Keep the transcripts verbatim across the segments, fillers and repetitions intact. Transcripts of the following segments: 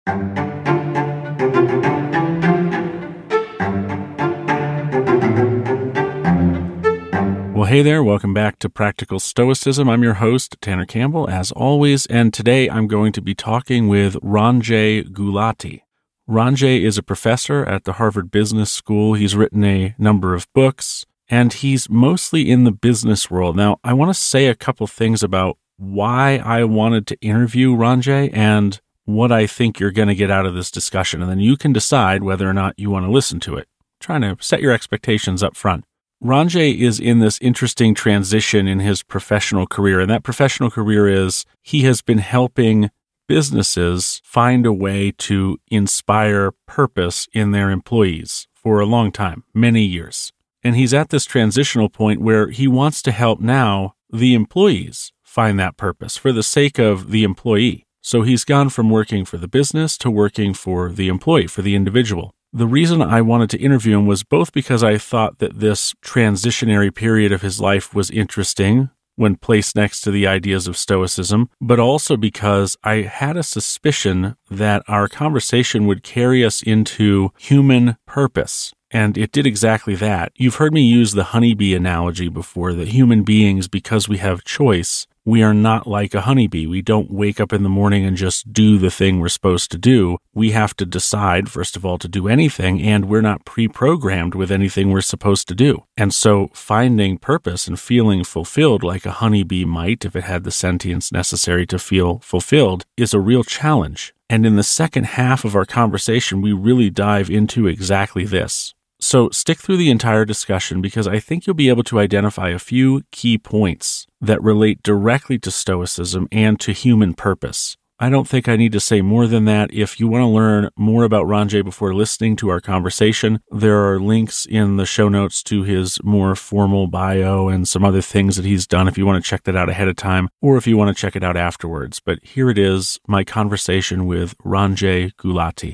Well, hey there. Welcome back to Practical Stoicism. I'm your host, Tanner Campbell, as always, and today I'm going to be talking with Ranjay Gulati. Ranjay is a professor at the Harvard Business School. He's written a number of books, and he's mostly in the business world. Now, I want to say a couple things about why I wanted to interview Ranjay and what I think you're going to get out of this discussion, and then you can decide whether or not you want to listen to it. I'm trying to set your expectations up front. Ranjay is in this interesting transition in his professional career, and that professional career is he has been helping businesses find a way to inspire purpose in their employees for a long time, many years. And he's at this transitional point where he wants to help now the employees find that purpose for the sake of the employee. So he's gone from working for the business to working for the employee, for the individual. The reason I wanted to interview him was both because I thought that this transitionary period of his life was interesting when placed next to the ideas of Stoicism, but also because I had a suspicion that our conversation would carry us into human purpose. And it did exactly that. You've heard me use the honeybee analogy before, that human beings, because we have choice, we are not like a honeybee. We don't wake up in the morning and just do the thing we're supposed to do. We have to decide, first of all, to do anything, and we're not pre-programmed with anything we're supposed to do. And so finding purpose and feeling fulfilled like a honeybee might, if it had the sentience necessary to feel fulfilled, is a real challenge. And in the second half of our conversation, we really dive into exactly this. So stick through the entire discussion because I think you'll be able to identify a few key points that relate directly to Stoicism and to human purpose. I don't think I need to say more than that. If you want to learn more about Ranjay before listening to our conversation, there are links in the show notes to his more formal bio and some other things that he's done if you want to check that out ahead of time or if you want to check it out afterwards. But here it is, my conversation with Ranjay Gulati.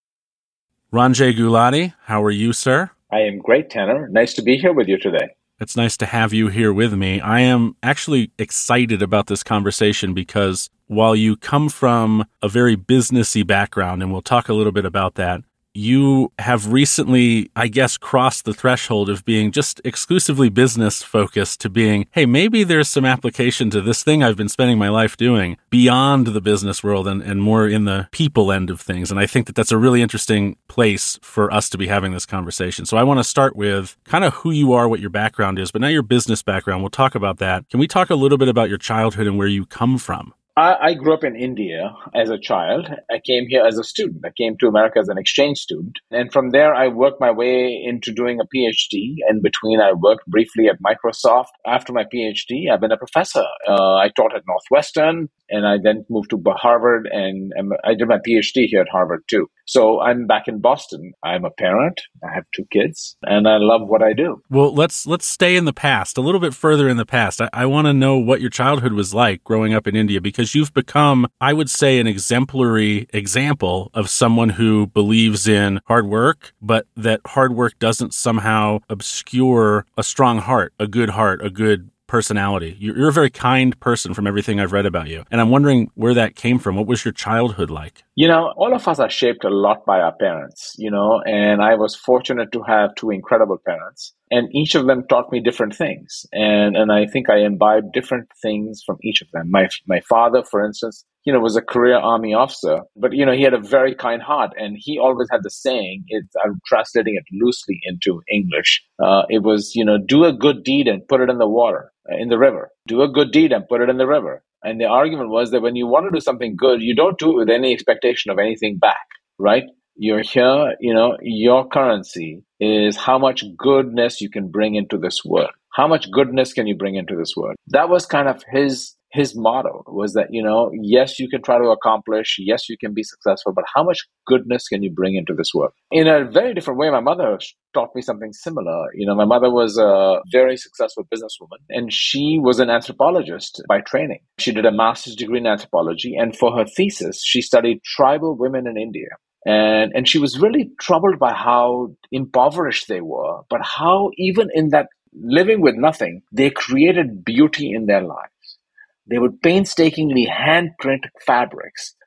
Ranjay Gulati, how are you, sir? I am great, Tanner. Nice to be here with you today. It's nice to have you here with me. I am actually excited about this conversation because while you come from a very businessy background, and we'll talk a little bit about that, you have recently, I guess, crossed the threshold of being just exclusively business focused to being, hey, maybe there's some application to this thing I've been spending my life doing beyond the business world and, and more in the people end of things. And I think that that's a really interesting place for us to be having this conversation. So I want to start with kind of who you are, what your background is, but not your business background. We'll talk about that. Can we talk a little bit about your childhood and where you come from? I grew up in India as a child. I came here as a student. I came to America as an exchange student. And from there, I worked my way into doing a PhD. In between, I worked briefly at Microsoft. After my PhD, I've been a professor. Uh, I taught at Northwestern, and I then moved to Harvard, and I did my PhD here at Harvard too. So I'm back in Boston. I'm a parent. I have two kids, and I love what I do. Well, let's let's stay in the past, a little bit further in the past. I, I want to know what your childhood was like growing up in India, because you've become, I would say, an exemplary example of someone who believes in hard work, but that hard work doesn't somehow obscure a strong heart, a good heart, a good personality. You're a very kind person from everything I've read about you. And I'm wondering where that came from. What was your childhood like? You know, all of us are shaped a lot by our parents, you know, and I was fortunate to have two incredible parents. And each of them taught me different things. And and I think I imbibed different things from each of them. My my father, for instance, you know, was a career army officer, but, you know, he had a very kind heart. And he always had the saying, it, I'm translating it loosely into English. Uh, it was, you know, do a good deed and put it in the water, in the river. Do a good deed and put it in the river. And the argument was that when you want to do something good, you don't do it with any expectation of anything back, right? You're here, you know, your currency is how much goodness you can bring into this world. How much goodness can you bring into this world? That was kind of his his motto, was that, you know, yes, you can try to accomplish, yes, you can be successful, but how much goodness can you bring into this world? In a very different way, my mother taught me something similar. You know, my mother was a very successful businesswoman, and she was an anthropologist by training. She did a master's degree in anthropology, and for her thesis, she studied tribal women in India. And and she was really troubled by how impoverished they were, but how even in that living with nothing, they created beauty in their lives. They would painstakingly hand print fabrics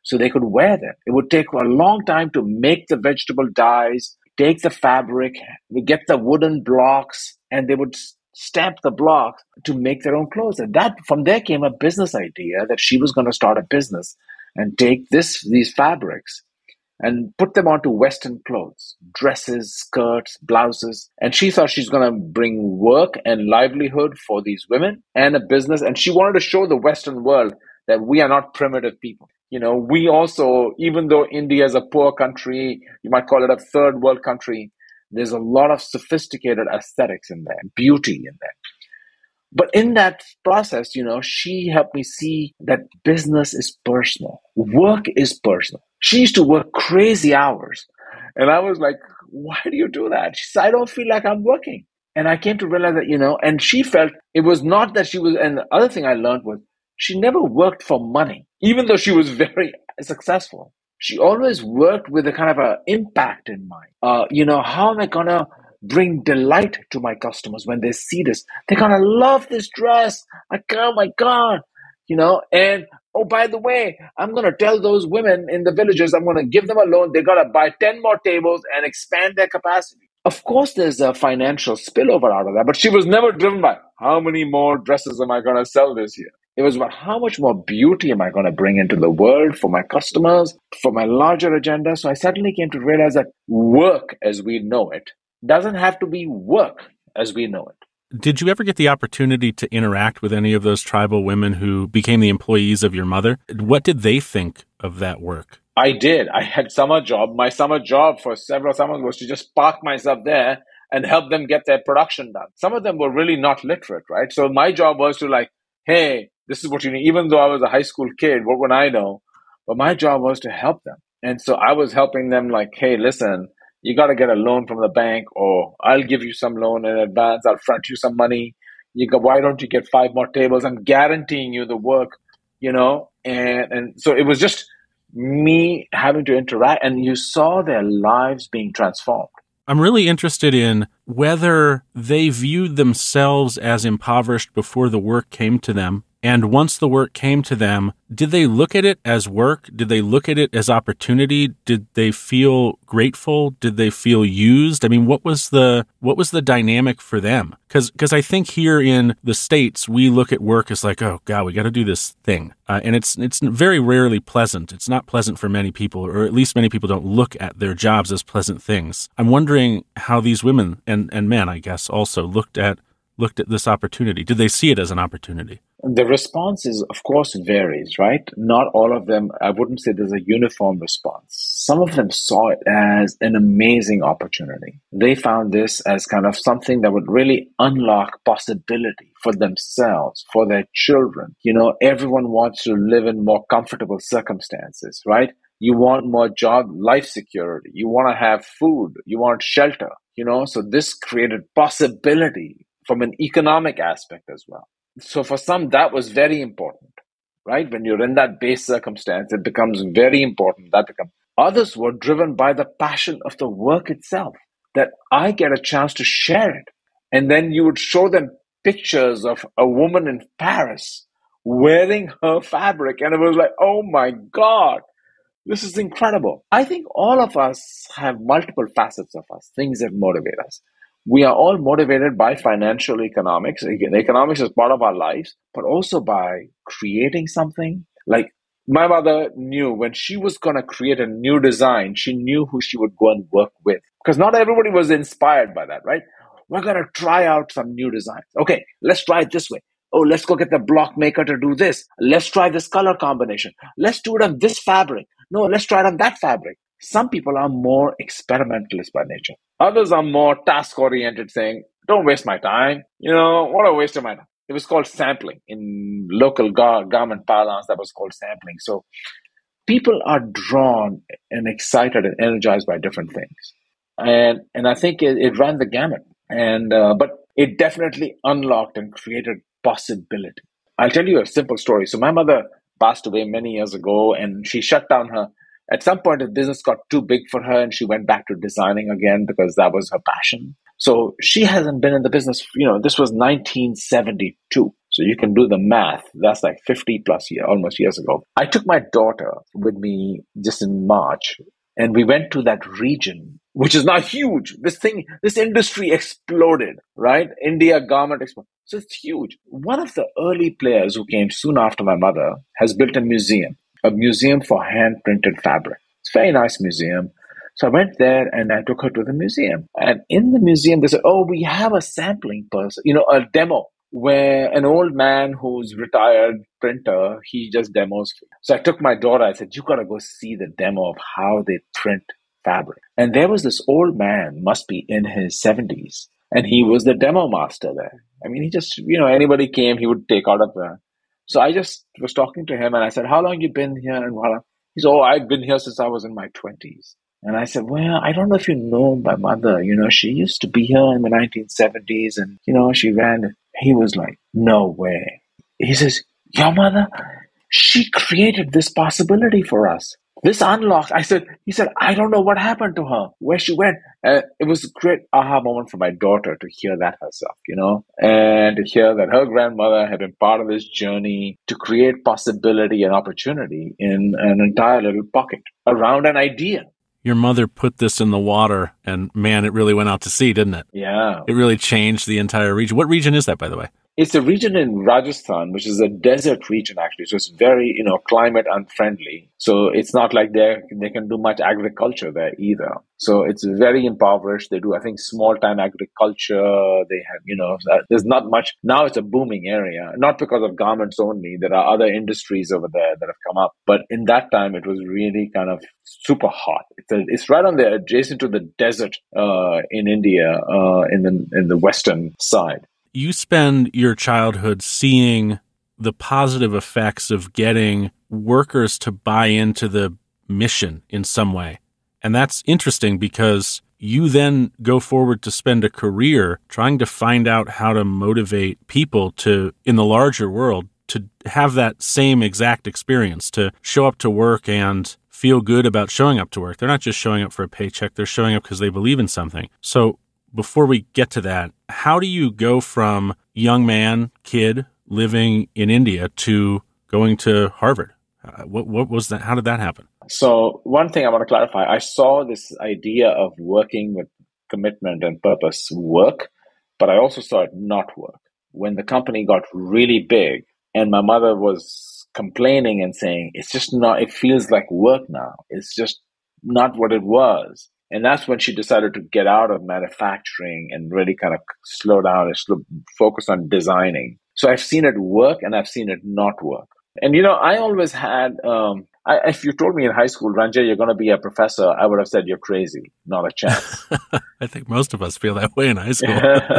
so they could wear them. It would take a long time to make the vegetable dyes, take the fabric, we get the wooden blocks, and they would stamp the blocks to make their own clothes. And that from there came a business idea that she was going to start a business and take this these fabrics and put them onto Western clothes, dresses, skirts, blouses. And she thought she's going to bring work and livelihood for these women and a business. And she wanted to show the Western world that we are not primitive people. You know, we also, even though India is a poor country, you might call it a third world country, there's a lot of sophisticated aesthetics in there, beauty in there. But in that process, you know, she helped me see that business is personal. Work is personal. She used to work crazy hours. And I was like, why do you do that? She said, I don't feel like I'm working. And I came to realize that, you know, and she felt it was not that she was, and the other thing I learned was she never worked for money, even though she was very successful. She always worked with a kind of an impact in mind. Uh, you know, how am I going to bring delight to my customers when they see this? They're going to love this dress. Like, oh my God, you know, and oh, by the way, I'm going to tell those women in the villages, I'm going to give them a loan. They got to buy ten more tables and expand their capacity. Of course, there's a financial spillover out of that, but she was never driven by how many more dresses am I going to sell this year? It was about how much more beauty am I going to bring into the world for my customers, for my larger agenda. So I suddenly came to realize that work as we know it doesn't have to be work as we know it. Did you ever get the opportunity to interact with any of those tribal women who became the employees of your mother? What did they think of that work? I did. I had summer job. My summer job for several summers was to just park myself there and help them get their production done. Some of them were really not literate, right? So my job was to like, hey, this is what you need. Even though I was a high school kid, what would I know? But my job was to help them. And so I was helping them like, hey, listen, you got to get a loan from the bank, or I'll give you some loan in advance. I'll front you some money. You go, why don't you get five more tables? I'm guaranteeing you the work, you know? And, and so it was just me having to interact, and you saw their lives being transformed. I'm really interested in whether they viewed themselves as impoverished before the work came to them. And once the work came to them, did they look at it as work? Did they look at it as opportunity? Did they feel grateful? Did they feel used? I mean, what was the what was the dynamic for them? Because because I think here in the States, we look at work as like, oh, God, we got to do this thing. Uh, and it's it's very rarely pleasant. It's not pleasant for many people, or at least many people don't look at their jobs as pleasant things. I'm wondering how these women and, and men, I guess, also looked at looked at this opportunity. Did they see it as an opportunity? The response is, of course, varies, right? Not all of them, I wouldn't say there's a uniform response. Some of them saw it as an amazing opportunity. They found this as kind of something that would really unlock possibility for themselves, for their children. You know, everyone wants to live in more comfortable circumstances, right? You want more job, life security. You want to have food. You want shelter, you know? So this created possibility from an economic aspect as well. So for some, that was very important, right? When you're in that base circumstance, it becomes very important. That becomes. Others were driven by the passion of the work itself, that I get a chance to share it. And then you would show them pictures of a woman in Paris wearing her fabric. And it was like, oh my God, this is incredible. I think all of us have multiple facets of us, things that motivate us. We are all motivated by financial economics. Again, economics is part of our lives, but also by creating something. Like my mother knew when she was going to create a new design, she knew who she would go and work with. Because not everybody was inspired by that, right? We're going to try out some new designs. Okay, let's try it this way. Oh, let's go get the block maker to do this. Let's try this color combination. Let's do it on this fabric. No, let's try it on that fabric. Some people are more experimentalist by nature. Others are more task-oriented, saying, don't waste my time. You know, what a waste of my time. It was called sampling. In local gar- garment parlance, that was called sampling. So people are drawn and excited and energized by different things. And and I think it, it ran the gamut. And uh, but it definitely unlocked and created possibility. I'll tell you a simple story. So my mother passed away many years ago, and she shut down her. At some point, the business got too big for her, and she went back to designing again because that was her passion. So she hasn't been in the business, you know, this was nineteen seventy-two. So you can do the math. That's like fifty plus years, almost years ago. I took my daughter with me just in March, and we went to that region, which is now huge. This thing, this industry exploded, right? India garment exploded. So it's huge. One of the early players who came soon after my mother has built a museum, a museum for hand-printed fabric. It's a very nice museum. So I went there and I took her to the museum. And in the museum, they said, oh, we have a sampling person, you know, a demo where an old man who's retired printer, he just demos. So I took my daughter, I said, you got to go see the demo of how they print fabric. And there was this old man, must be in his seventies, and he was the demo master there. I mean, he just, you know, anybody came, he would take out of there. So I just was talking to him and I said, how long you been here? And he said, oh, I've been here since I was in my twenties. And I said, well, I don't know if you know my mother. You know, she used to be here in the nineteen seventies and, you know, she ran. He was like, no way. He says, your mother, she created this possibility for us. This unlocked. I said, he said, I don't know what happened to her, where she went. Uh, it was a great aha moment for my daughter to hear that herself, you know, and to hear that her grandmother had been part of this journey to create possibility and opportunity in an entire little pocket around an idea. Your mother put this in the water, and man, it really went out to sea, didn't it? Yeah. It really changed the entire region. What region is that, by the way? It's a region in Rajasthan, which is a desert region, actually. So it's very, you know, climate unfriendly. So it's not like they they can do much agriculture there either. So it's very impoverished. They do, I think, small-time agriculture. They have, you know, there's not much. Now it's a booming area, not because of garments only. There are other industries over there that have come up. But in that time, it was really kind of super hot. It's, a, it's right on there, adjacent to the desert uh, in India, uh, in the in the western side. You spend your childhood seeing the positive effects of getting workers to buy into the mission in some way. And that's interesting because you then go forward to spend a career trying to find out how to motivate people to, in the larger world, to have that same exact experience, to show up to work and feel good about showing up to work. They're not just showing up for a paycheck. They're showing up because they believe in something. So before we get to that, how do you go from young man, kid, living in India to going to Harvard? Uh, what, what was that? How did that happen? So one thing I want to clarify, I saw this idea of working with commitment and purpose work, but I also saw it not work. When the company got really big and my mother was complaining and saying, it's just not, it feels like work now. It's just not what it was. And that's when she decided to get out of manufacturing and really kind of slow down and slow, focus on designing. So I've seen it work and I've seen it not work. And, you know, I always had, um, I, if you told me in high school, Ranjay, you're going to be a professor, I would have said you're crazy. Not a chance. I think most of us feel that way in high school.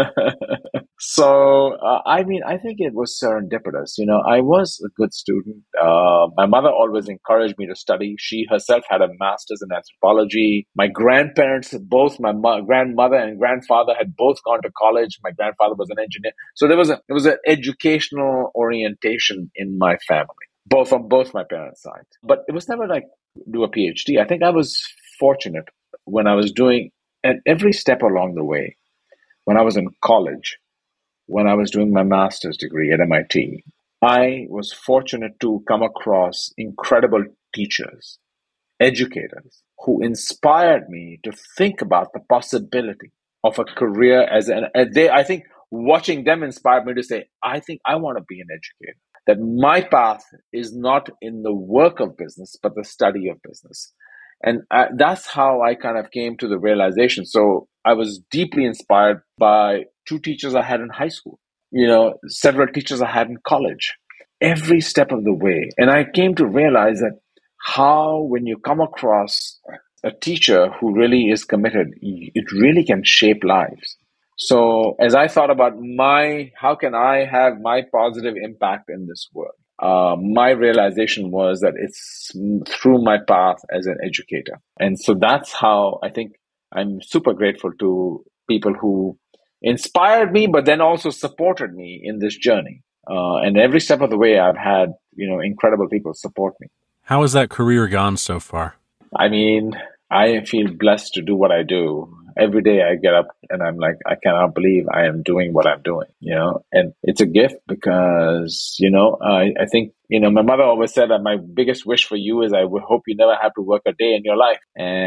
So, uh, I mean, I think it was serendipitous. You know, I was a good student. Uh, my mother always encouraged me to study. She herself had a master's in anthropology. My grandparents, both my mo- grandmother and grandfather had both gone to college. My grandfather was an engineer. So there was a, there was an educational orientation in my family, both on both my parents' side. But it was never like do a PhD. I think I was fortunate when I was doing at every step along the way. When I was in college, when I was doing my master's degree at M I T, I was fortunate to come across incredible teachers, educators, who inspired me to think about the possibility of a career as an, they, I think watching them inspired me to say, I think I want to be an educator. That my path is not in the work of business, but the study of business. And I, that's how I kind of came to the realization. So I was deeply inspired by two teachers I had in high school, you know, several teachers I had in college, every step of the way. And I came to realize that how, when you come across a teacher who really is committed, it really can shape lives. So as I thought about my, how can I have my positive impact in this world? Uh, my realization was that it's through my path as an educator. And so that's how I think I'm super grateful to people who inspired me, but then also supported me in this journey. Uh, and every step of the way, I've had, you know, incredible people support me. How has that career gone so far? I mean, I feel blessed to do what I do. every day I get up and I'm like, I cannot believe I am doing what I'm doing, you know, and it's a gift because, you know, I, I think, you know, my mother always said that my biggest wish for you is I would hope you never have to work a day in your life.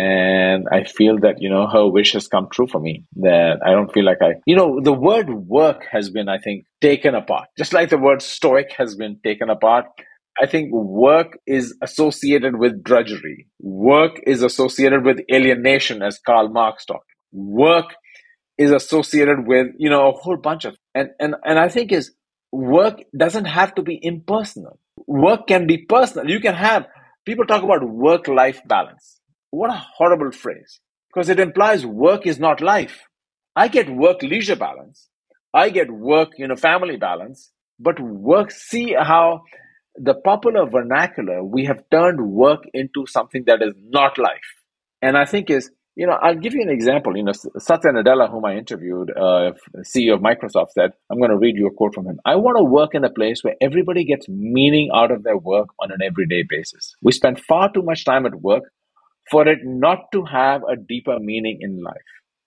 And I feel that, you know, her wish has come true for me, that I don't feel like I, you know, the word work has been, I think, taken apart, just like the word stoic has been taken apart. I think work is associated with drudgery. Work is associated with alienation, as Karl Marx talked. Work is associated with, you know, a whole bunch of, and, and, and I think is work doesn't have to be impersonal. Work can be personal. You can have, people talk about work-life balance. What a horrible phrase, because it implies work is not life. I get work-leisure balance. I get work, you know, family balance, but work, see how the popular vernacular, we have turned work into something that is not life. And I think is, you know, I'll give you an example. You know, Satya Nadella, whom I interviewed, uh, C E O of Microsoft, said, I'm going to read you a quote from him. I want to work in a place where everybody gets meaning out of their work on an everyday basis. We spend far too much time at work for it not to have a deeper meaning in life.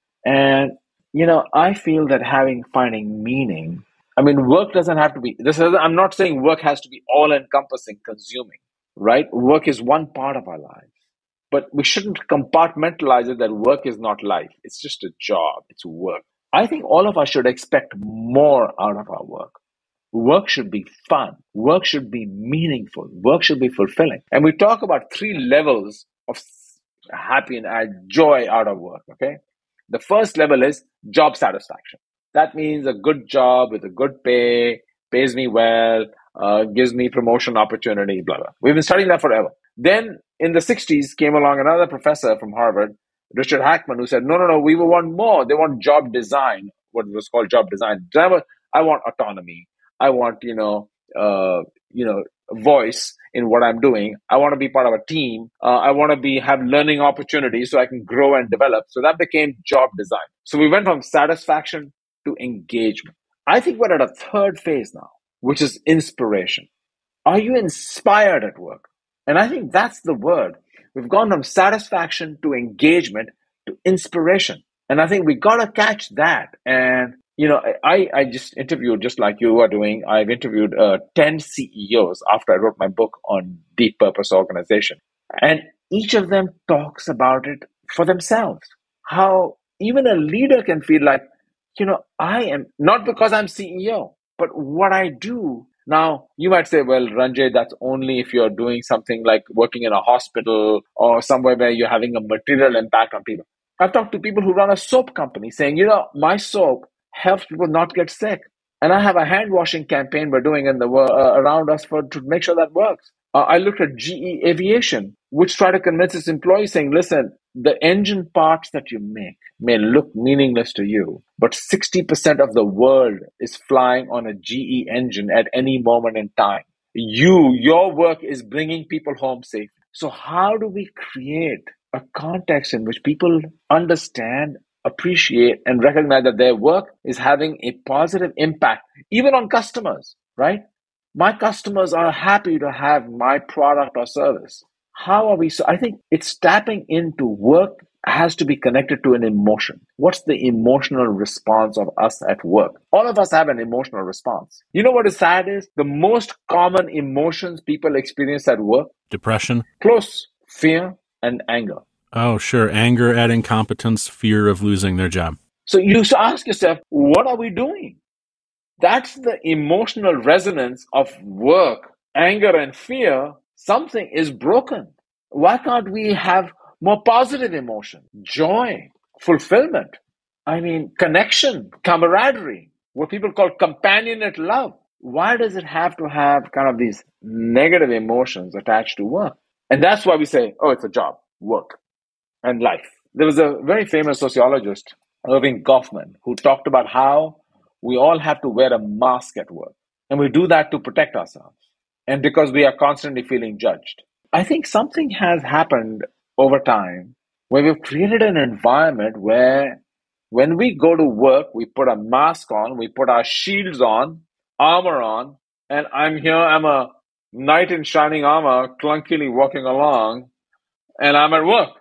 And, you know, I feel that having, finding meaning, I mean, work doesn't have to be, this is, I'm not saying work has to be all encompassing, consuming, right? Work is one part of our lives, but we shouldn't compartmentalize it that work is not life. It's just a job. It's work. I think all of us should expect more out of our work. Work should be fun. Work should be meaningful. Work should be fulfilling. And we talk about three levels of happiness, joy out of work, okay? The first level is job satisfaction. That means a good job with a good pay, pays me well, uh, gives me promotion opportunity, blah, blah. We've been studying that forever. Then in the sixties came along another professor from Harvard, Richard Hackman, who said, no, no, no, we will want more. They want job design, what was called job design. I want autonomy. I want, you know, uh, you know, voice in what I'm doing. I want to be part of a team. Uh, I want to be have learning opportunities so I can grow and develop. So that became job design. So we went from satisfaction to engagement. I think we're at a third phase now, which is inspiration. Are you inspired at work? And I think that's the word. We've gone from satisfaction to engagement to inspiration. And I think we got to catch that. And, you know, I, I just interviewed, just like you are doing, I've interviewed uh, ten C E Os after I wrote my book on deep purpose organization. And each of them talks about it for themselves. How even a leader can feel like, you know, I am, not because I'm C E O, but what I do. Now, you might say, well, Ranjay, that's only if you're doing something like working in a hospital or somewhere where you're having a material impact on people. I've talked to people who run a soap company saying, you know, my soap helps people not get sick. And I have a hand washing campaign we're doing in the uh, around us for to make sure that works. Uh, I looked at G E Aviation, which tried to convince its employees saying, listen, the engine parts that you make may look meaningless to you, but sixty percent of the world is flying on a G E engine at any moment in time. You, your work is bringing people home safe. So how do we create a context in which people understand, appreciate, and recognize that their work is having a positive impact, even on customers, right? My customers are happy to have my product or service. How are we? So I think it's tapping into work has to be connected to an emotion. What's the emotional response of us at work? All of us have an emotional response. You know what is sad is? The most common emotions people experience at work? Depression. Close. Fear and anger. Oh, sure. Anger at incompetence, fear of losing their job. So you ask yourself, what are we doing? That's the emotional resonance of work, anger and fear. Something is broken. Why can't we have more positive emotion, joy, fulfillment? I mean, connection, camaraderie, what people call companionate love. Why does it have to have kind of these negative emotions attached to work? And that's why we say, oh, it's a job, work, and life. There was a very famous sociologist, Irving Goffman, who talked about how we all have to wear a mask at work. And we do that to protect ourselves. And because we are constantly feeling judged. I think something has happened over time where we've created an environment where when we go to work, we put a mask on, we put our shields on, armor on, and I'm here, I'm a knight in shining armor, clunkily walking along, and I'm at work.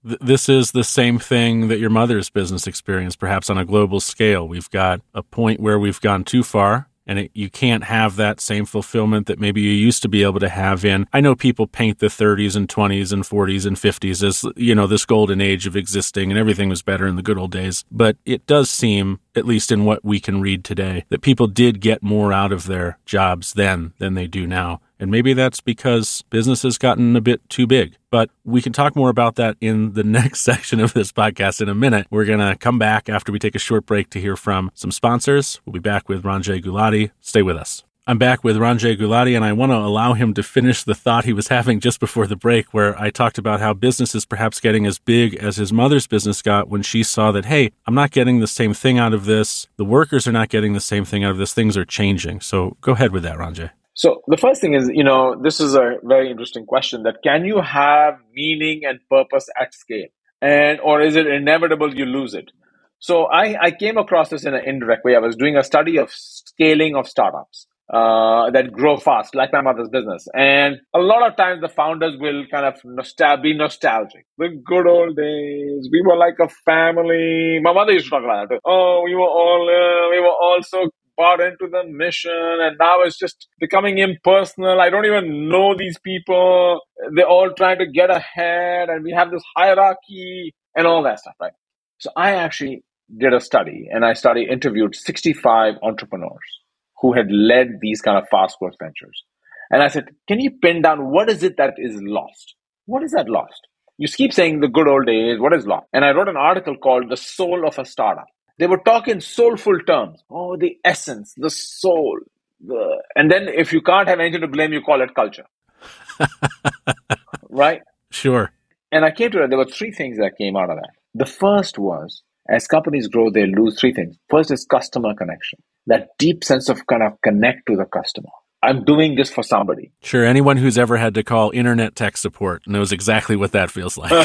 Th- this is the same thing that your mother's business experienced, perhaps on a global scale. We've got a point where we've gone too far, and it, you can't have that same fulfillment that maybe you used to be able to have in. I know people paint the thirties and twenties and forties and fifties as, you know, this golden age of existing and everything was better in the good old days. But it does seem, at least in what we can read today, that people did get more out of their jobs then than they do now. And maybe that's because business has gotten a bit too big. But we can talk more about that in the next section of this podcast in a minute. We're going to come back after we take a short break to hear from some sponsors. We'll be back with Ranjay Gulati. Stay with us. I'm back with Ranjay Gulati, and I want to allow him to finish the thought he was having just before the break, where I talked about how business is perhaps getting as big as his mother's business got when she saw that, hey, I'm not getting the same thing out of this. The workers are not getting the same thing out of this. Things are changing. So go ahead with that, Ranjay. So the first thing is, you know, this is a very interesting question, that can you have meaning and purpose at scale? And, or is it inevitable you lose it? So I, I came across this in an indirect way. I was doing a study of scaling of startups uh, that grow fast, like my mother's business. And a lot of times the founders will kind of nostal- be nostalgic. The good old days, we were like a family. My mother used to talk about that. Oh, we were all, uh, we were all so bought into the mission, and now it's just becoming impersonal. I don't even know these people. They're all trying to get ahead, and we have this hierarchy and all that stuff, right? So I actually did a study, and I studied, interviewed sixty-five entrepreneurs who had led these kind of fast growth ventures. And I said, can you pin down what is it that is lost? What is that lost? You keep saying the good old days, what is lost? And I wrote an article called The Soul of a Startup. They were talking soulful terms. Oh, the essence, the soul. The... And then if you can't have anything to blame, you call it culture. Right? Sure. And I came to it, there were three things that came out of that. The first was, as companies grow, they lose three things. First is customer connection. That deep sense of kind of connect to the customer. I'm doing this for somebody. Sure. Anyone who's ever had to call internet tech support knows exactly what that feels like.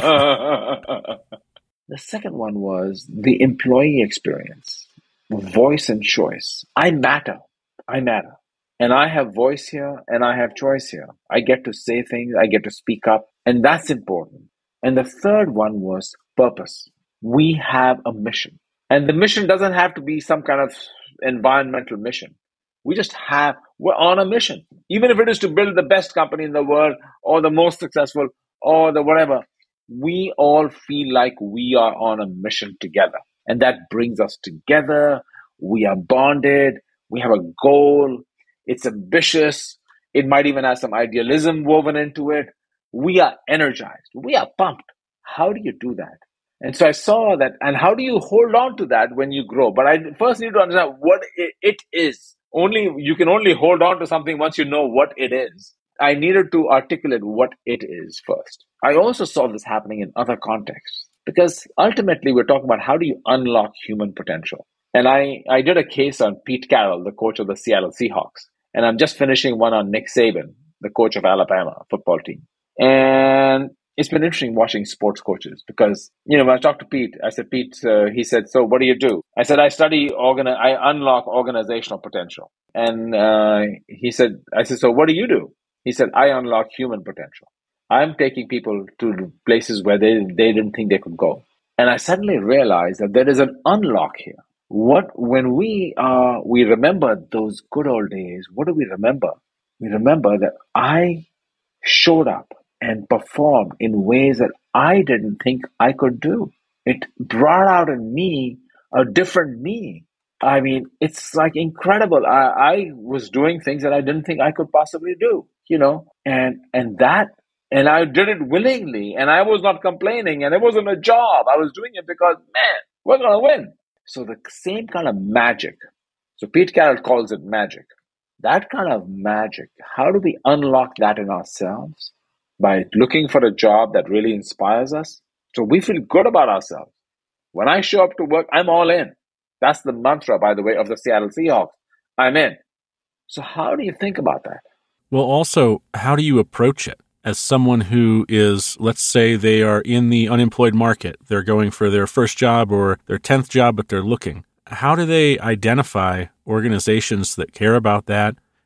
The second one was the employee experience, voice and choice. I matter. I matter. And I have voice here and I have choice here. I get to say things. I get to speak up. And that's important. And the third one was purpose. We have a mission. And the mission doesn't have to be some kind of environmental mission. We just have, we're on a mission. Even if it is to build the best company in the world or the most successful or the whatever, we all feel like we are on a mission together. And that brings us together. We are bonded. We have a goal. It's ambitious. It might even have some idealism woven into it. We are energized. We are pumped. How do you do that? And so I saw that. And how do you hold on to that when you grow? But I first need to understand what it is. Only you can only hold on to something once you know what it is. I needed to articulate what it is first. I also saw this happening in other contexts because ultimately we're talking about how do you unlock human potential. And I, I did a case on Pete Carroll, the coach of the Seattle Seahawks. And I'm just finishing one on Nick Saban, the coach of Alabama football team. And it's been interesting watching sports coaches because, you know, when I talked to Pete, I said, Pete, uh, he said, so what do you do? I said, I study, organi- I unlock organizational potential. And uh, he said, I said, so what do you do? He said, I unlock human potential. I'm taking people to places where they, they didn't think they could go. And I suddenly realized that there is an unlock here. What, when we uh, we remember those good old days, what do we remember? We remember that I showed up and performed in ways that I didn't think I could do. It brought out in me a different me. I mean, it's like incredible. I, I was doing things that I didn't think I could possibly do, you know, and, and that, and I did it willingly and I was not complaining and it wasn't a job. I was doing it because, man, we're going to win. So the same kind of magic. So Pete Carroll calls it magic. That kind of magic, how do we unlock that in ourselves? By looking for a job that really inspires us. So we feel good about ourselves. When I show up to work, I'm all in. That's the mantra, by the way, of the Seattle Seahawks. I'm in. So how do you think about that? Well, also, how do you approach it? As someone who is, let's say they are in the unemployed market, they're going for their first job or their tenth job, but they're looking. How do they identify organizations that care about that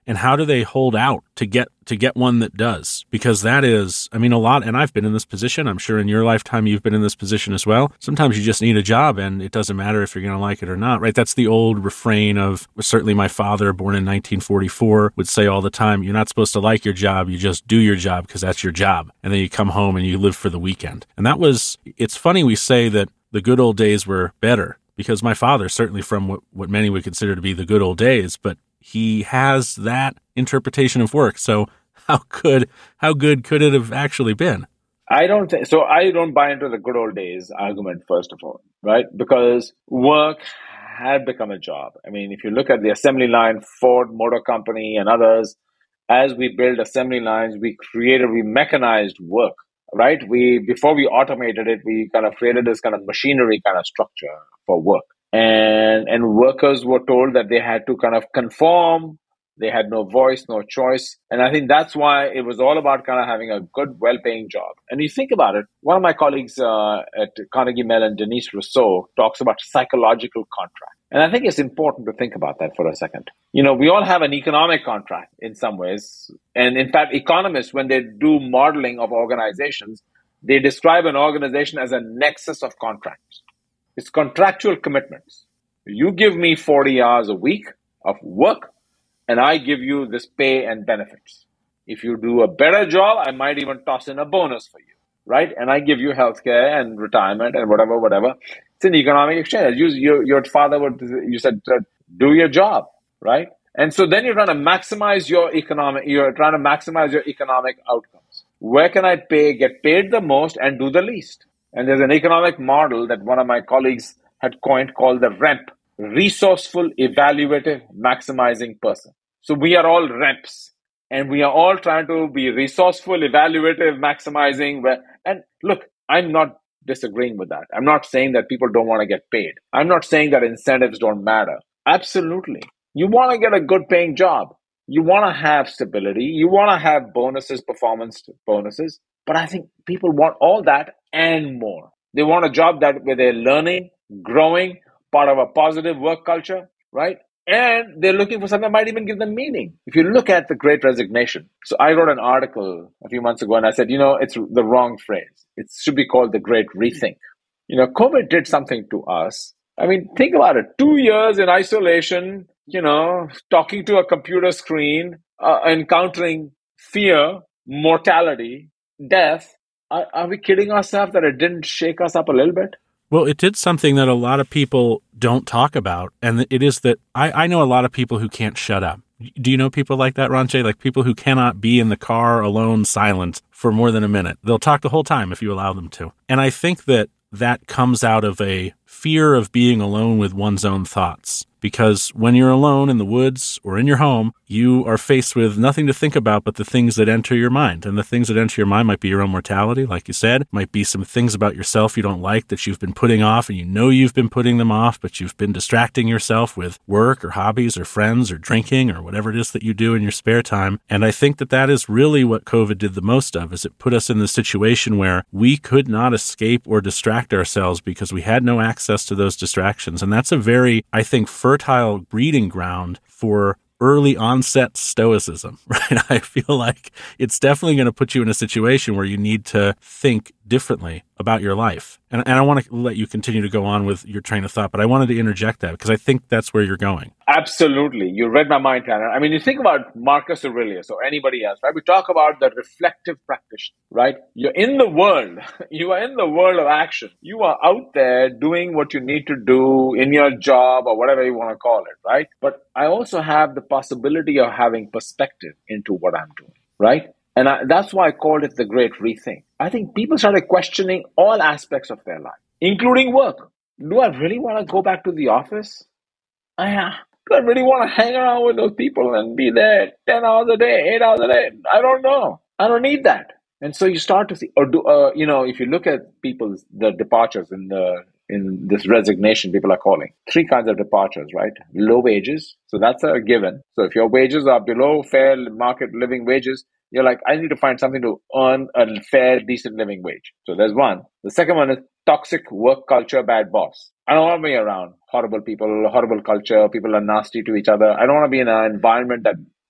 And how do they hold out to get to get one that does? Because that is, I mean, a lot, and I've been in this position. I'm sure in your lifetime you've been in this position as well. Sometimes you just need a job and it doesn't matter if you're going to like it or not, right? That's the old refrain of, certainly my father, born in nineteen forty-four, would say all the time, you're not supposed to like your job, you just do your job because that's your job. And then you come home and you live for the weekend. And that was, it's funny we say that the good old days were better, because my father, certainly from what, what many would consider to be the good old days, but he has that interpretation of work. So how good, how good could it have actually been? I don't think so. I don't buy into the good old days argument, first of all, right? Because work had become a job. I mean, if you look at the assembly line, Ford Motor Company and others, as we built assembly lines, we created, we mechanized work, right? We, before we automated it, we kind of created this kind of machinery kind of structure for work. And, and workers were told that they had to kind of conform. They had no voice, no choice. And I think that's why it was all about kind of having a good, well-paying job. And you think about it, one of my colleagues uh, at Carnegie Mellon, Denise Rousseau, talks about psychological contract. And I think it's important to think about that for a second. You know, we all have an economic contract in some ways. And in fact, economists, when they do modeling of organizations, they describe an organization as a nexus of contracts. It's contractual commitments. You give me forty hours a week of work, and I give you this pay and benefits. If you do a better job, I might even toss in a bonus for you, right? And I give you healthcare and retirement and whatever, whatever. It's an economic exchange. You, your, your father would, you said, do your job, right? And so then you're trying to maximize your economic, you're trying to maximize your economic outcomes. Where can I pay, get paid the most and do the least? And there's an economic model that one of my colleagues had coined called the REMP, resourceful, evaluative, maximizing person. So we are all REMPs, and we are all trying to be resourceful, evaluative, maximizing. And look, I'm not disagreeing with that. I'm not saying that people don't want to get paid. I'm not saying that incentives don't matter. Absolutely. You want to get a good paying job. You want to have stability. You want to have bonuses, performance bonuses. But I think people want all that and more. They want a job that where they're learning, growing, part of a positive work culture, right? And they're looking for something that might even give them meaning. If you look at the Great Resignation. So I wrote an article a few months ago and I said, you know, it's the wrong phrase. It should be called the Great Rethink. You know, COVID did something to us. I mean, think about it. Two years in isolation, you know, talking to a computer screen, uh, encountering fear, mortality, death. Are, are we kidding ourselves that it didn't shake us up a little bit? Well, it did something that a lot of people don't talk about, and it is that I, I know a lot of people who can't shut up. Do you know people like that, Ranjay? Like people who cannot be in the car alone, silent for more than a minute. They'll talk the whole time if you allow them to. And I think that that comes out of a fear of being alone with one's own thoughts. Because when you're alone in the woods or in your home, you are faced with nothing to think about but the things that enter your mind. And the things that enter your mind might be your own mortality, like you said, might be some things about yourself you don't like that you've been putting off, and you know you've been putting them off, but you've been distracting yourself with work or hobbies or friends or drinking or whatever it is that you do in your spare time. And I think that that is really what COVID did the most of, is it put us in the situation where we could not escape or distract ourselves because we had no access to those distractions. And that's a very, I think, fertile breeding ground for early onset stoicism, right? I feel like it's definitely going to put you in a situation where you need to think differently about your life. And, and I want to let you continue to go on with your train of thought, but I wanted to interject that because I think that's where you're going. Absolutely. You read my mind, Tanner. I mean, you think about Marcus Aurelius or anybody else, right? We talk about the reflective practitioner, right? You're in the world. You are in the world of action. You are out there doing what you need to do in your job or whatever you want to call it, right? But I also have the possibility of having perspective into what I'm doing, right? And I, that's why I called it the Great Rethink. I think people started questioning all aspects of their life, including work. Do I really want to go back to the office? I, uh, do I really want to hang around with those people and be there ten hours a day, eight hours a day? I don't know. I don't need that. And so you start to see, or do, uh, you know, if you look at people's, the departures in the, in this resignation, people are calling three kinds of departures, right? Low wages. So that's a given. So if your wages are below fair market living wages, you're like, I need to find something to earn a fair, decent living wage. So there's one. The second one is toxic work culture, bad boss. I don't want to be around horrible people, horrible culture. People are nasty to each other. I don't want to be in an environment that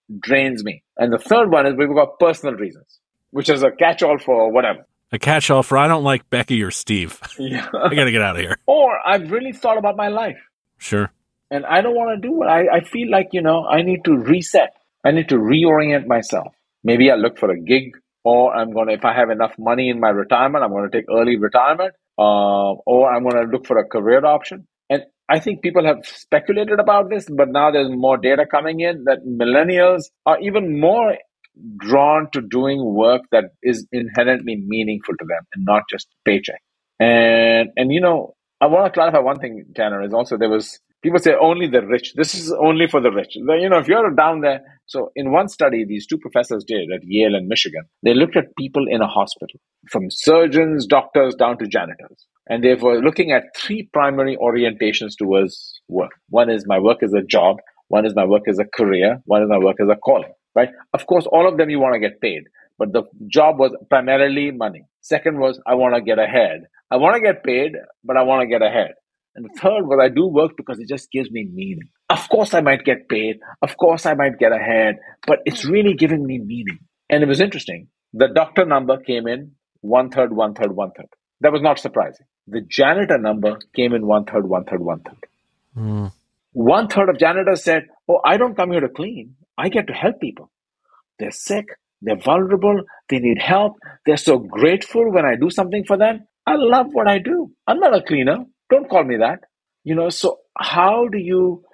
drains me. And the third one is we've got personal reasons, which is a catch-all for whatever. A catch-all for I don't like Becky or Steve. Yeah. I got to get out of here. Or I've really thought about my life. Sure. And I don't want to do it. I, I feel like, you know, I need to reset. I need to reorient myself. Maybe I look for a gig, or I'm going to, if I have enough money in my retirement, I'm going to take early retirement, uh, or I'm going to look for a career option. And I think people have speculated about this, but now there's more data coming in that millennials are even more drawn to doing work that is inherently meaningful to them and not just paycheck. And, and you know, I want to clarify one thing, Tanner, is also there was, people say only the rich. This is only for the rich. You know, if you're down there. So in one study, these two professors did at Yale and Michigan, they looked at people in a hospital, from surgeons, doctors, down to janitors. And they were looking at three primary orientations towards work. One is my work is a job. One is my work is a career. One is my work is a calling, right? Of course, all of them you want to get paid. But the job was primarily money. Second was, I want to get ahead. I want to get paid, but I want to get ahead. And the third was, I do work because it just gives me meaning. Of course, I might get paid. Of course, I might get ahead, but it's really giving me meaning. And it was interesting. The doctor number came in one third, one third, one third. That was not surprising. The janitor number came in one third, one third, one third. Mm. One third of janitors said, oh, I don't come here to clean. I get to help people. They're sick. They're vulnerable. They need help. They're so grateful when I do something for them. I love what I do. I'm not a cleaner. Don't call me that. You know, so how do you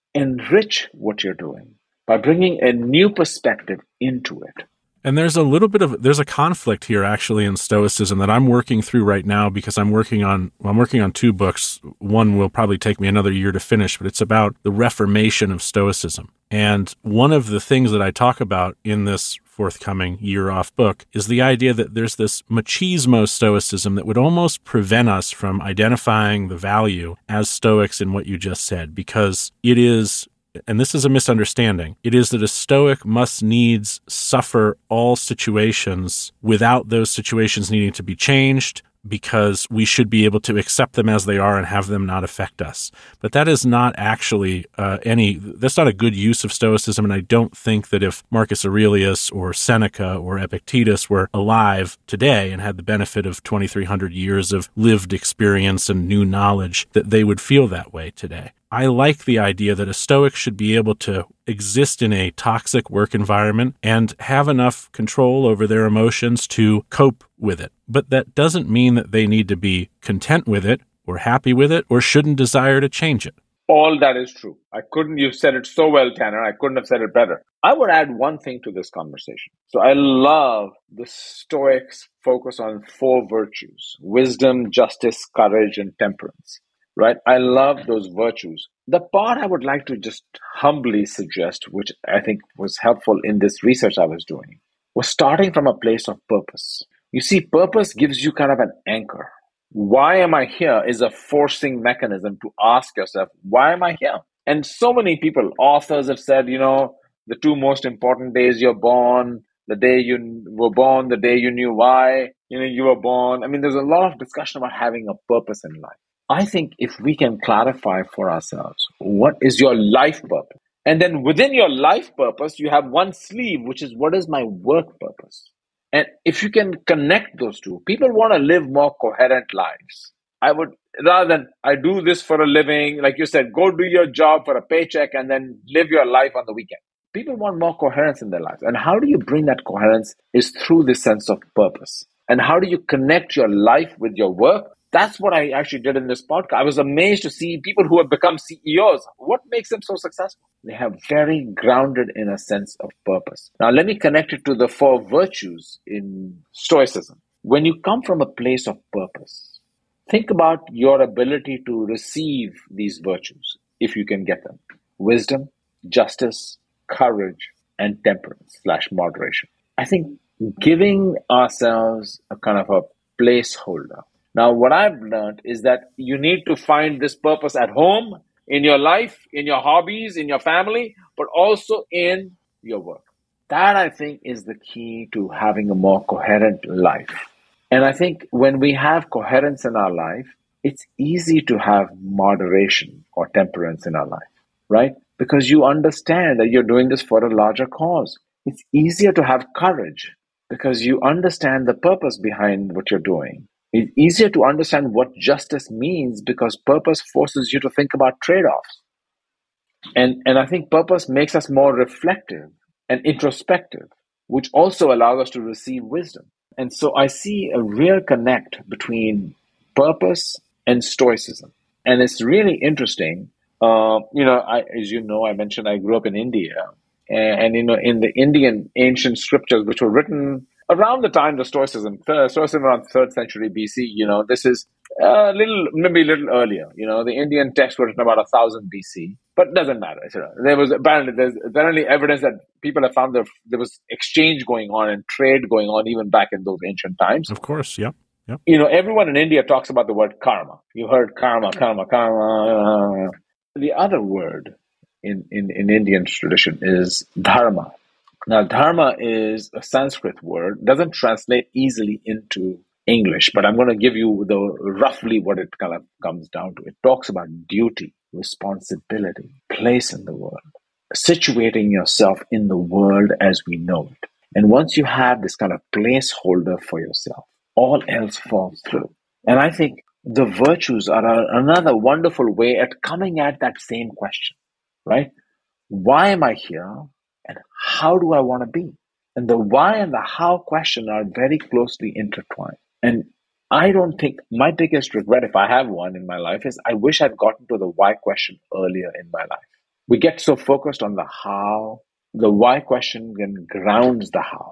enrich what you're doing? By bringing a new perspective into it. And there's a little bit of, there's a conflict here actually in Stoicism that I'm working through right now because I'm working on, well, I'm working on two books. One will probably take me another year to finish, but it's about the reformation of Stoicism. And one of the things that I talk about in this forthcoming year off book is the idea that there's this machismo Stoicism that would almost prevent us from identifying the value as Stoics in what you just said, because it is, and this is a misunderstanding, it is that a Stoic must needs suffer all situations without those situations needing to be changed, because we should be able to accept them as they are and have them not affect us. But that is not actually uh, any, that's not a good use of Stoicism, and I don't think that if Marcus Aurelius or Seneca or Epictetus were alive today and had the benefit of twenty-three hundred years of lived experience and new knowledge, that they would feel that way today. I like the idea that a Stoic should be able to exist in a toxic work environment and have enough control over their emotions to cope with it. But that doesn't mean that they need to be content with it or happy with it or shouldn't desire to change it. All that is true. I couldn't, you've said it so well, Tanner. I couldn't have said it better. I would add one thing to this conversation. So I love the Stoics' focus on four virtues: wisdom, justice, courage, and temperance. Right? I love those virtues. The part I would like to just humbly suggest, which I think was helpful in this research I was doing, was starting from a place of purpose. You see, purpose gives you kind of an anchor. Why am I here is a forcing mechanism to ask yourself, why am I here? And so many people, authors have said, you know, the two most important days you're born, the day you were born, the day you knew why, you know, you were born. I mean, there's a lot of discussion about having a purpose in life. I think if we can clarify for ourselves, what is your life purpose? And then within your life purpose, you have one sleeve, which is what is my work purpose? And if you can connect those two, people want to live more coherent lives. I would, rather than I do this for a living, like you said, go do your job for a paycheck and then live your life on the weekend. People want more coherence in their lives. And how do you bring that coherence is through this sense of purpose. And how do you connect your life with your work? That's what I actually did in this podcast. I was amazed to see people who have become C E Os. What makes them so successful? They have very grounded in a sense of purpose. Now, let me connect it to the four virtues in Stoicism. When you come from a place of purpose, think about your ability to receive these virtues, if you can get them. Wisdom, justice, courage, and temperance slash moderation. I think giving ourselves a kind of a placeholder. Now, what I've learned is that you need to find this purpose at home, in your life, in your hobbies, in your family, but also in your work. That, I think, is the key to having a more coherent life. And I think when we have coherence in our life, it's easy to have moderation or temperance in our life, right? because you understand that you're doing this for a larger cause. It's easier to have courage because you understand the purpose behind what you're doing. It's easier to understand what justice means because purpose forces you to think about trade-offs. And, and I think purpose makes us more reflective and introspective, which also allows us to receive wisdom. And so I see a real connect between purpose and stoicism. And it's really interesting. Uh, you know, I, as you know, I mentioned I grew up in India. And, and, you know, in the Indian ancient scriptures, which were written around the time of Stoicism, th- Stoicism around third century B C, you know, this is a little, maybe a little earlier. You know, the Indian texts were written about one thousand B C, but it doesn't matter. You know, there was apparently, there's apparently evidence that people have found that there was exchange going on and trade going on even back in those ancient times. Of course, yeah. Yep. You know, everyone in India talks about the word karma. You heard karma, karma, karma. The other word in, in, in Indian tradition is dharma. Now, dharma is a Sanskrit word, doesn't translate easily into English, but I'm going to give you the roughly what it kind of comes down to. It talks about duty, responsibility, place in the world, situating yourself in the world as we know it. And once you have this kind of placeholder for yourself, all else falls through. And I think the virtues are a, another wonderful way at coming at that same question, right? Why am I here? And how do I want to be? And the why and the how question are very closely intertwined. And I don't think my biggest regret, if I have one in my life, is I wish I'd gotten to the why question earlier in my life. We get so focused on the how. The why question then grounds the how.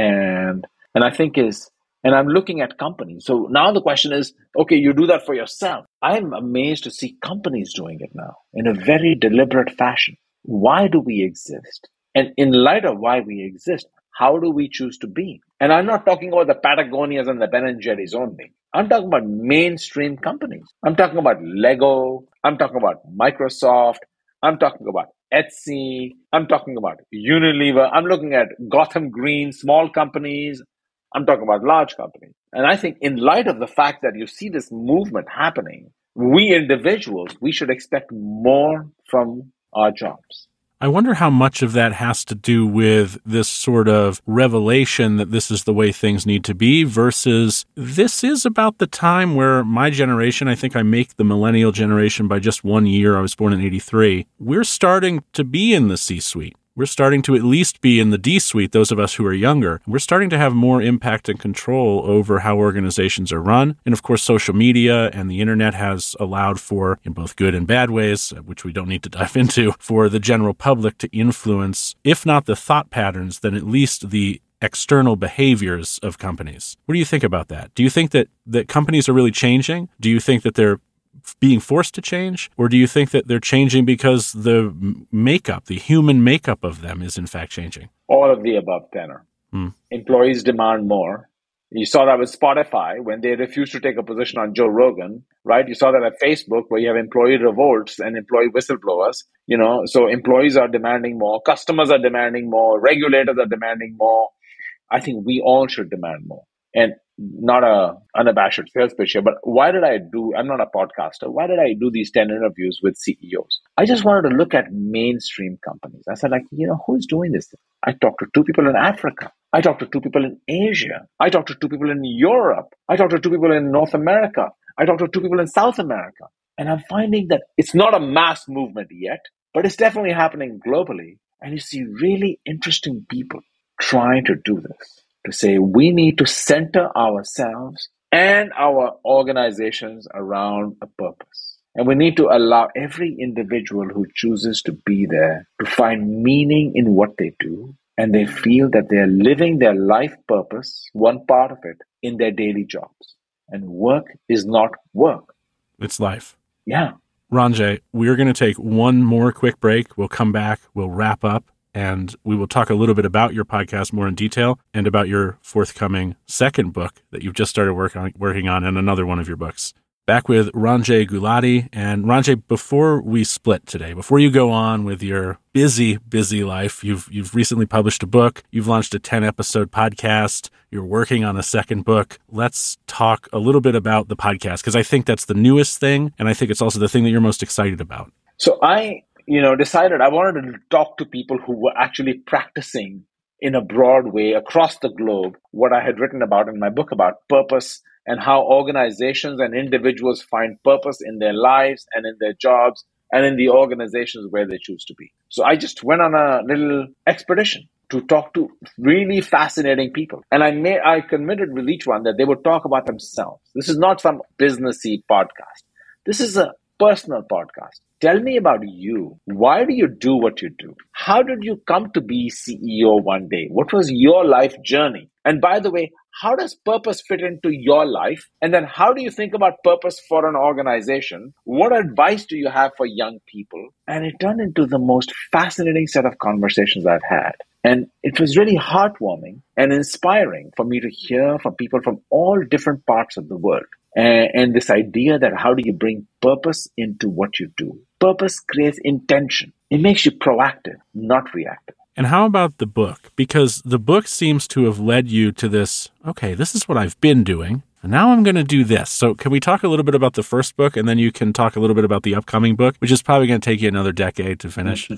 And and I think is, and I'm looking at companies. So now the question is, okay, you do that for yourself. I'm amazed to see companies doing it now in a very deliberate fashion. Why do we exist? And in light of why we exist, how do we choose to be? And I'm not talking about the Patagonias and the Ben and Jerry's only. I'm talking about mainstream companies. I'm talking about Lego. I'm talking about Microsoft. I'm talking about Etsy. I'm talking about Unilever. I'm looking at Gotham Green, small companies. I'm talking about large companies. And I think in light of the fact that you see this movement happening, we individuals, we should expect more from our jobs. I wonder how much of that has to do with this sort of revelation that this is the way things need to be versus this is about the time where my generation, I think I make the millennial generation by just one year. I was born in eighty-three. We're starting to be in the C-suite. We're starting to at least be in the D-suite, those of us who are younger. We're starting to have more impact and control over how organizations are run. And of course, social media and the internet has allowed for, in both good and bad ways, which we don't need to dive into, for the general public to influence, if not the thought patterns, then at least the external behaviors of companies. What do you think about that? Do you think that, that companies are really changing? Do you think that they're being forced to change? Or do you think that they're changing because the makeup, the human makeup of them is in fact changing? All of the above, Tanner. Hmm. Employees demand more. You saw that with Spotify when they refused to take a position on Joe Rogan, right? You saw that at Facebook where you have employee revolts and employee whistleblowers, you know, so employees are demanding more, customers are demanding more, regulators are demanding more. I think we all should demand more. And not a unabashed sales pitch here, but why did I do, I'm not a podcaster. Why did I do these ten interviews with C E Os? I just wanted to look at mainstream companies. I said, like, you know, who's doing this? I talked to two people in Africa. I talked to two people in Asia. I talked to two people in Europe. I talked to two people in North America. I talked to two people in South America. And I'm finding that it's not a mass movement yet, but it's definitely happening globally. And you see really interesting people trying to do this. To say we need to center ourselves and our organizations around a purpose. And we need to allow every individual who chooses to be there to find meaning in what they do. And they feel that they're living their life purpose, one part of it, in their daily jobs. And work is not work. It's life. Yeah. Ranjay, we're going to take one more quick break. We'll come back. We'll wrap up. And we will talk a little bit about your podcast more in detail and about your forthcoming second book that you've just started work on, working on and another one of your books. Back with Ranjay Gulati. And Ranjay, before we split today, before you go on with your busy, busy life, you've you've recently published a book. You've launched a ten-episode podcast. You're working on a second book. Let's talk a little bit about the podcast because I think that's the newest thing. And I think it's also the thing that you're most excited about. So I... you know, decided I wanted to talk to people who were actually practicing in a broad way across the globe what I had written about in my book about purpose and how organizations and individuals find purpose in their lives and in their jobs and in the organizations where they choose to be. So I just went on a little expedition to talk to really fascinating people. And I made, I committed with each one that they would talk about themselves. This is not some businessy podcast. This is a personal podcast. Tell me about you. Why do you do what you do? How did you come to be C E O one day? What was your life journey? And by the way, how does purpose fit into your life? And then how do you think about purpose for an organization? What advice do you have for young people? And it turned into the most fascinating set of conversations I've had. And it was really heartwarming and inspiring for me to hear from people from all different parts of the world. And, and this idea that how do you bring purpose into what you do? Purpose creates intention. It makes you proactive, not reactive. And how about the book? Because the book seems to have led you to this, okay, this is what I've been doing, and now I'm going to do this. So can we talk a little bit about the first book, and then you can talk a little bit about the upcoming book, which is probably going to take you another decade to finish?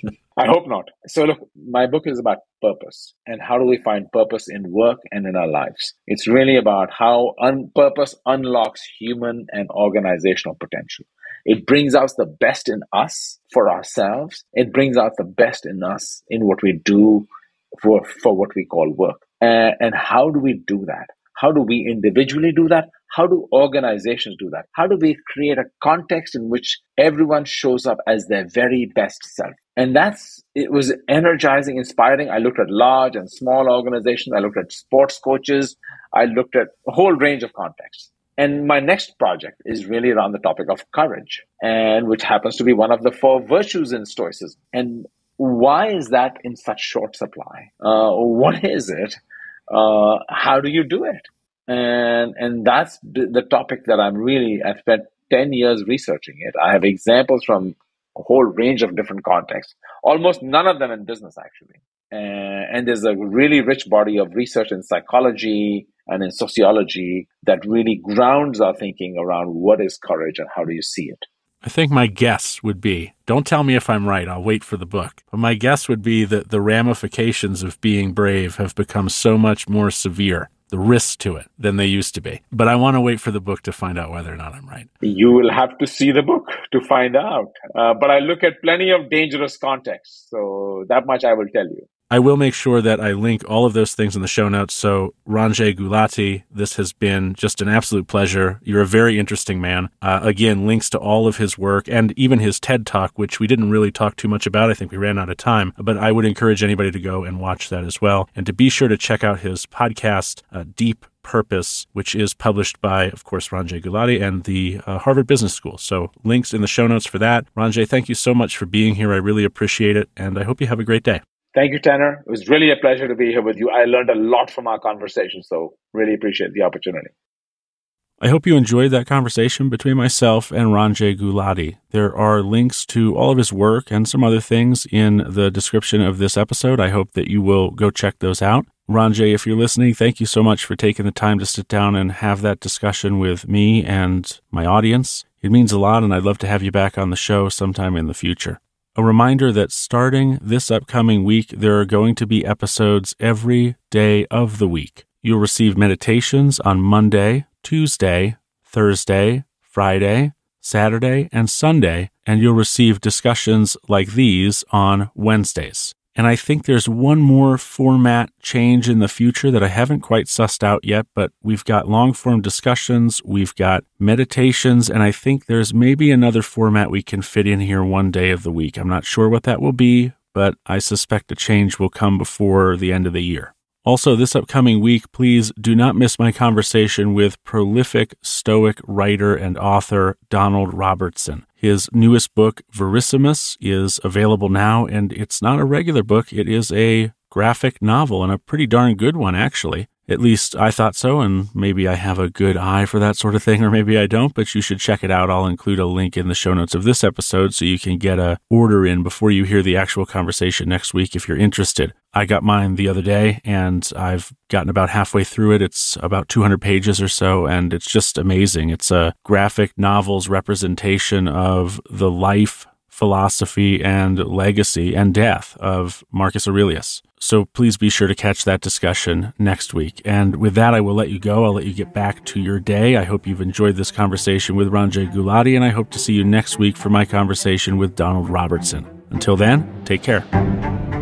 I hope not. So look, my book is about purpose and how do we find purpose in work and in our lives. It's really about how un- purpose unlocks human and organizational potential. It brings out the best in us for ourselves. It brings out the best in us in what we do for, for what we call work. Uh, and how do we do that? How do we individually do that? How do organizations do that? How do we create a context in which everyone shows up as their very best self? And that's, it was energizing, inspiring. I looked at large and small organizations. I looked at sports coaches. I looked at a whole range of contexts. And my next project is really around the topic of courage, and which happens to be one of the four virtues in Stoicism. And why is that in such short supply? Uh, what is it? Uh, how do you do it? And and that's the topic that I'm really, I've spent ten years researching it. I have examples from a whole range of different contexts, almost none of them in business, actually. Uh, and there's a really rich body of research in psychology and in sociology that really grounds our thinking around what is courage and how do you see it. I think my guess would be, don't tell me if I'm right, I'll wait for the book, but my guess would be that the ramifications of being brave have become so much more severe, the risks to it, than they used to be. But I want to wait for the book to find out whether or not I'm right. You will have to see the book to find out. Uh, but I look at plenty of dangerous contexts, so that much I will tell you. I will make sure that I link all of those things in the show notes. So, Ranjay Gulati, this has been just an absolute pleasure. You're a very interesting man. Uh, again, links to all of his work and even his TED Talk, which we didn't really talk too much about. I think we ran out of time, but I would encourage anybody to go and watch that as well. And to be sure to check out his podcast, uh, Deep Purpose, which is published by, of course, Ranjay Gulati and the uh, Harvard Business School. So links in the show notes for that. Ranjay, thank you so much for being here. I really appreciate it, and I hope you have a great day. Thank you, Tanner. It was really a pleasure to be here with you. I learned a lot from our conversation, so really appreciate the opportunity. I hope you enjoyed that conversation between myself and Ranjay Gulati. There are links to all of his work and some other things in the description of this episode. I hope that you will go check those out. Ranjay, if you're listening, thank you so much for taking the time to sit down and have that discussion with me and my audience. It means a lot, and I'd love to have you back on the show sometime in the future. A reminder that starting this upcoming week, there are going to be episodes every day of the week. You'll receive meditations on Monday, Tuesday, Thursday, Friday, Saturday, and Sunday, and you'll receive discussions like these on Wednesdays. And I think there's one more format change in the future that I haven't quite sussed out yet, but we've got long-form discussions, we've got meditations, and I think there's maybe another format we can fit in here one day of the week. I'm not sure what that will be, but I suspect a change will come before the end of the year. Also, this upcoming week, please do not miss my conversation with prolific Stoic writer and author Donald Robertson. His newest book, Verissimus, is available now, and it's not a regular book. It is a graphic novel, and a pretty darn good one, actually. At least I thought so, and maybe I have a good eye for that sort of thing, or maybe I don't, but you should check it out. I'll include a link in the show notes of this episode so you can get a order in before you hear the actual conversation next week if you're interested. I got mine the other day, and I've gotten about halfway through it. It's about two hundred pages or so, and it's just amazing. It's a graphic novel's representation of the life, philosophy and legacy and death of Marcus Aurelius. So please be sure to catch that discussion next week. And with that, I will let you go. I'll let you get back to your day. I hope you've enjoyed this conversation with Ranjay Gulati, and I hope to see you next week for my conversation with Donald Robertson. Until then, take care.